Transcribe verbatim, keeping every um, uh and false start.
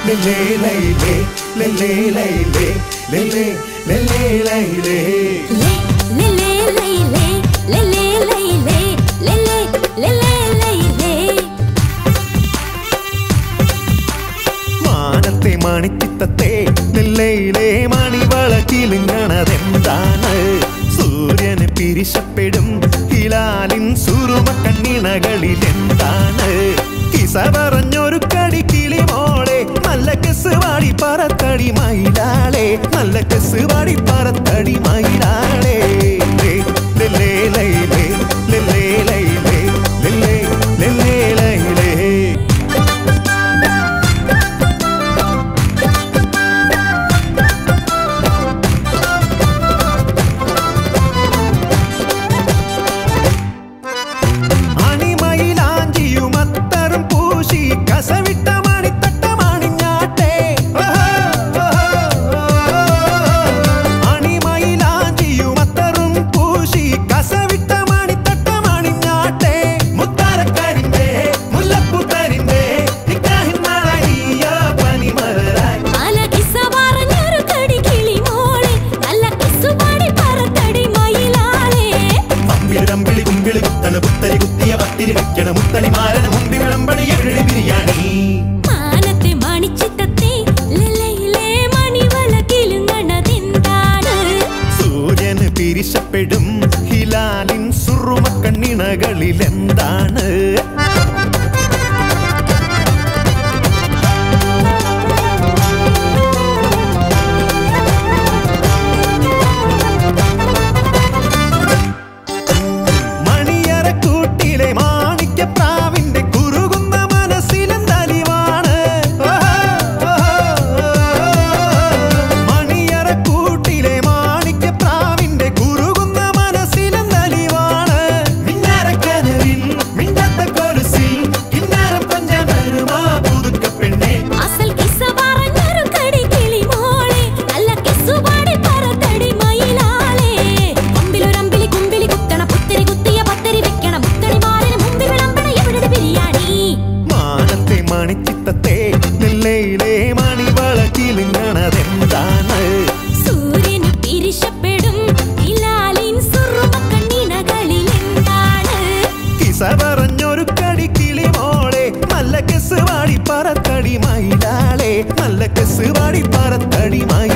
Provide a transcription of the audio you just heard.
le le le le le le le le le le le le le മാനത്തെ മണിച്ചിത്തത്തെ നെല്ലയിലെ മണിവളക്കിലുങ്ങണതെന്താണ് സൂര്യന് പിരിശപ്പെടും ഹിലാലിൻ സുറുമ കണ്ണിണകളിലെന്താണ് കിസ പറഞ്ഞൊരു കടി കിളിമോളെ നല്ല കെസുവാടി പറത്തടി മയിലാളെ നല്ല കെസുവാടി പറത്തടി മയിലാളെ സൂര്യന് പിരിശപ്പെടും ഹിലാലിൻ സുറുമ കണ്ണിണകളിലെന്താണ് മണിച്ചിത്തത്തെ നെല്ലയിലെ മണിവളക്കിലുങ്ങണതെന്താണ് സൂര്യന് പിരിശപ്പെടും ഹിലാലിൻ സുറുമ കണ്ണിണകളിലെന്താണ് കിസ പറഞ്ഞൊരു കടി കിളിമോളെ നല്ല കെസുവാടി പറത്തടി മയിലാളെ നല്ല കെസുവാടി പറത്തടി മയി